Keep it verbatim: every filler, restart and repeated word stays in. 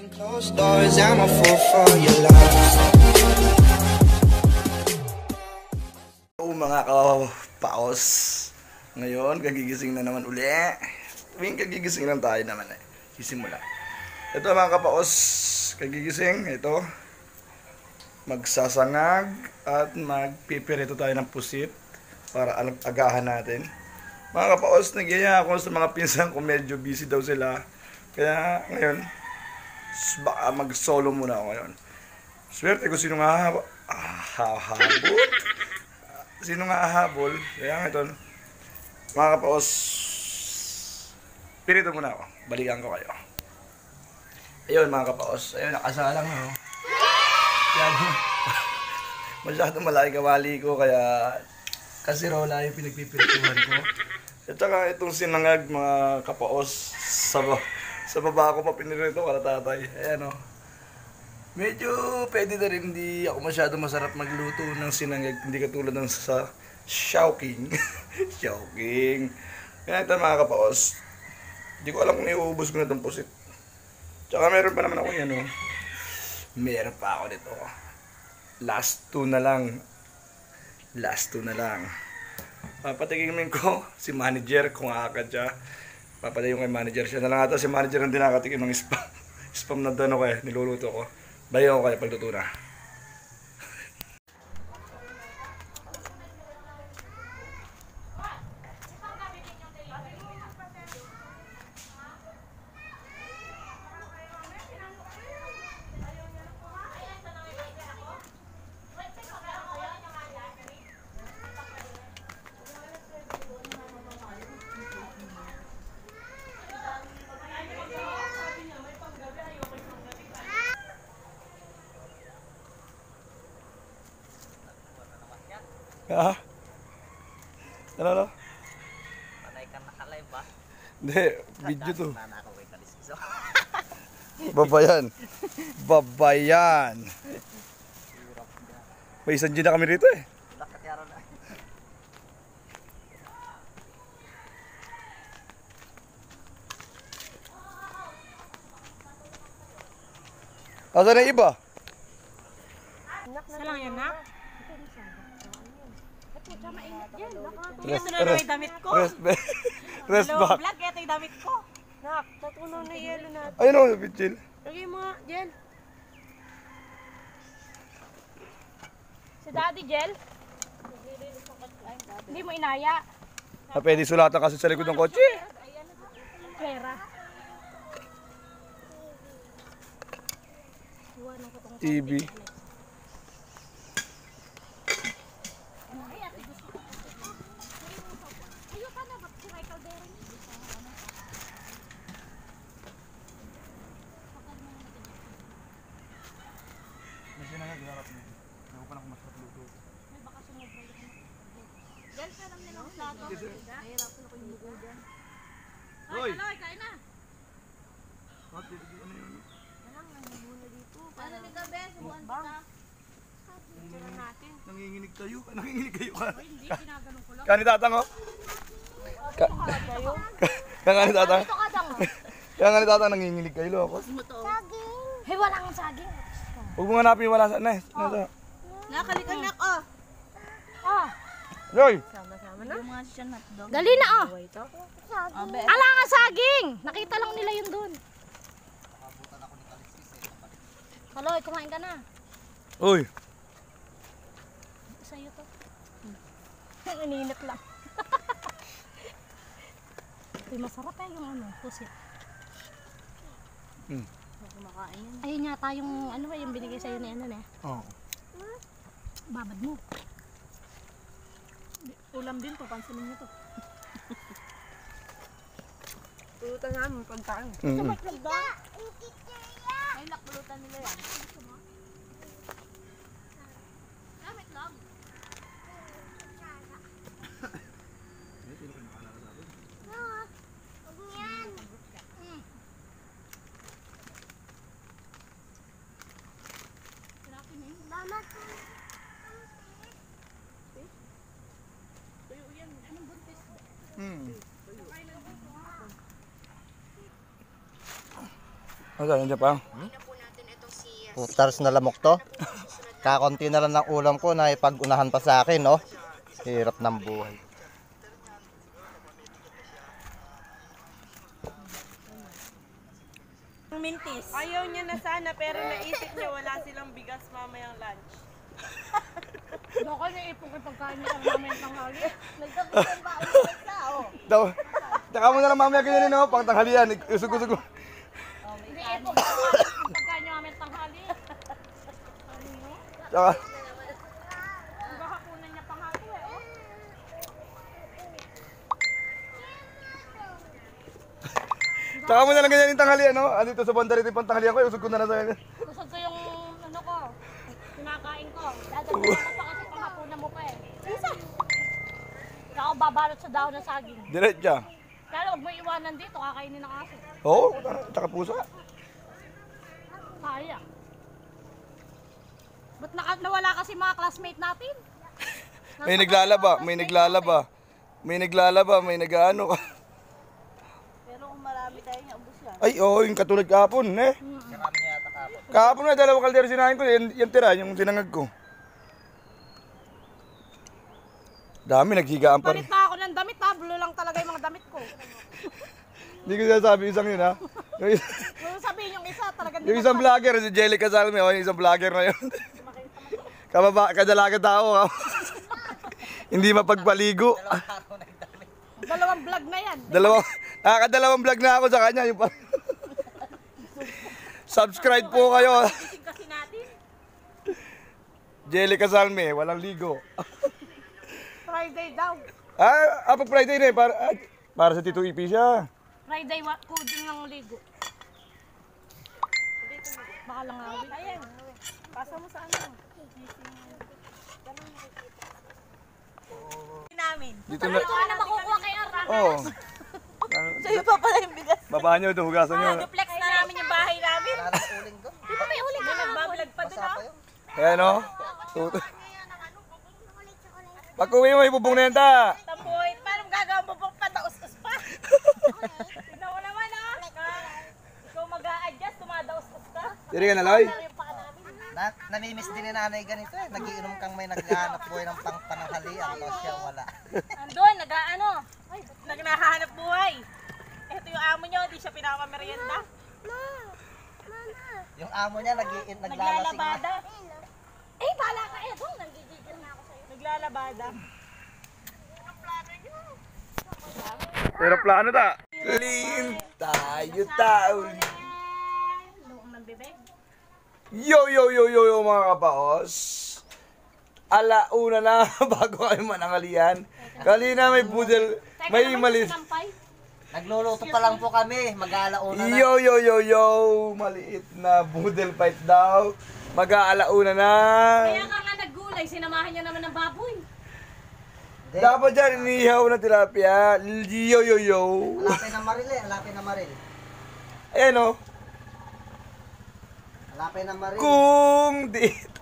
Closed doors, I'm a fool for your love. Hello mga kapaos. Ngayon, kagigising na naman uli. Tuwing kagigising lang tayo naman eh. Sisimula. Ito mga kapaos, kagigising. Ito, magsasangag at magpipirito tayo ng pusit para agahan natin. Mga kapaos, nagyaya ako sa mga pinsan ko, medyo busy daw sila. Kaya ngayon, baka mag-solo muna ako ngayon. Swerte ko sino nga hahabol. Ah, hahabol? Sino nga hahabol? Kaya ito, mga kapaos, pirito muna ako. Balikan ko kayo. Ayun mga kapaos, ayun, nakasalang ako. Kaya masyadong malaki kawali ko, kaya kasirola yung pinagpipirituhan ko. At saka itong sinangag mga kapaos sa Sa baba ko pa pinirito, kala tatay. Ayan o. Medyo pwede na rin, hindi ako masyado masarap magluto ng sinangag. Hindi katulad ng sa Chowking. Chowking. Kaya ito mga kapaos. Hindi ko alam kung iuubos ko na itong pusit. Tsaka meron pa naman ako yan o. Meron pa ako dito. Last two na lang. Last two na lang. Papatikimin ko si manager kung akad siya. Papalay yung kay manager siya. Na lang ata si manager ang dinakatikin ng spam. Spam na dano kaya niluluto ko. Bayo ko kaya pagluto na. Ah? Ano no? Panay ka naka-live ba? Hindi, video to. Babayan. Babayan. May isang G na kami rito eh. Asan na iba? Isa lang yan na? Rest, Ito na lang yung damit ko. Rest, rest Hello, back. vlog, ito yung damit ko. Nak, natunaw na yelo natin. Ayun o, bitchin. Lagay mo nga, Jel. Si Daddy Jel? Hindi mo inaya. Ah, pwede sulatan kasi sa likod ng kotse. Pera. T V. Hoy, Kaloy, kain na. Ano ni Gabi? Subuan kita. Nanginginig kayo? Nanginginig kayo ka? Hindi, ginaganon ko lang. Kani tatang oh? Ka Kaya nga ni tatang? Kaya nga ni tatang nanginginig kayo lo. Saging. Hey, wala kang saging. Huwag mo hanapin yung wala sa na. Nakalikan na ko. Ah. Yoy! Sama-sama na. Yung mga siya hotdog. Dali na oh. Ala nga saging. Nakita lang nila yun dun. Kaloy, kumain ka na. Uy! Sa'yo to. Naninit lang. Uy, masarap eh yung ano, pusit. Hmm. Kumakain yan. Ayun yata yung ano ba, yung binigay sa'yo ni ano na eh. Oo. Babad mo. Ulam din to, pansinin nyo to. Pulutan namin, pagkaan. Mm -hmm. Ay, lakpulutan nila yan. Gamit lang. Hmm. Ano ka, nandiyan pa? Putars na lamok to. Kakonti na lang ng ulam ko na ipag-unahan pa sa akin, no? Hirap ng buhay. Mintis. Ayaw niya na sana pero naisip niya wala silang bigas mamayang lunch. Baka niya ipong kay pagkain niya ang namin tanghali. Nagtabisan ba ang isa, oh? Daw. Tsaka mo na lang mamaya ganyan, no? Pang tanghalian. Usog-usog. Hindi ipong kay pagkain niya namin tanghali. Tsaka. Bakakunan niya panghali eh, oh. Tsaka mo na lang ganyan yung tanghalian, no? Ano ito sa banda rito yung pang tanghalian ko. Usog ko na lang sa Kusog ko yung ano ko. Kinakain ko. Dadagdagan ko pa kasi panghapunan mo pa eh. Isa. Kaya ako babalot sa dahon ng saging. Diretsa. Kaya huwag mo iwanan dito, kakainin ng aso. Oo, tsaka puso. Kaya. Ba't naka, nawala kasi mga classmate natin? May naglalaba, may naglalaba. May naglalaba, may nag-ano ka. Pero kung marami tayo niya, ubos yan. Ay, oo, yung katulad kahapon, eh. Kahapon na, dalawang kaldero sinahin ko, yan, yan tira, yung sinangag ko. Dami, naghigaan pa rin. Palit na ako ng damit ha, blue lang talaga yung mga damit ko. Hindi ko sinasabi isang yun, ha? Yung, is- Kung sabihin yung isa, talaga yung isang vlogger, si Jelly Casalme, oh, yung isang vlogger na yun. Kababa, kadalaga tao, ha? Hindi mapagpaligo. Dalawang vlog na yan. Dalawang, nakakadalawang vlog na ako sa kanya. Yung pa- Subscribe po kayo. Gising kasi natin. Jelly Casalme, walang ligo. Friday daw. Ah, ah pag Friday na eh, para, ah, para sa Tito Ipi siya. Friday, wa- coding ng ligo. Baka lang awit. Ayan. Pasa mo sa ano. Namin. Dito na, Dito ka na makukuha kay Arra. oh. Sa'yo pa pala yung bigas. Baba nyo ito, hugasan nyo. Duplex na namin yung bahay namin. Di ba may uli ka? Nagbablog pa doon ah. Ayan o. Pag uwi mo, ibubungnenta. Tamboy, paano gagawin mo pang padaos-os pa? Tignan mo naman ah. Ikaw mag-a-adjust, tumadaos-os ka. Siri ka na, Loy. Na, namimiss din ni nanay ganito eh. Nagiinom kang may naghahanap buhay ng pang pananghalian. Tapos siya wala. Andun, nag-ano? Nagnahanap buhay. Ito yung amo nyo, di siya pinapamerienda. Yung amo niya nag naglalasing na. Naglalabada. Eh, bala ka eh. Dong, nanggigigil na ako sa'yo. Naglalabada. Pero plano ta. Clean tayo taon. Luwang ng bibig. Yo, yo, yo, yo, yo, mga kapaos. Alauna na bago kami manangalian. Kanina may budel, may malis. Nagluluto pa lang po kami. Mag-aalauna na. Yo, yo, yo, yo, maliit na budel fight daw. Mag-aalauna na. Kaya ka nga naggulay, sinamahan niya naman ng baboy. Dapat dyan, inihaw na tilapia. Yo, yo, yo. Alapin na Maril eh. Alapin na Maril. Ayan o. Alapin na Maril. Kung di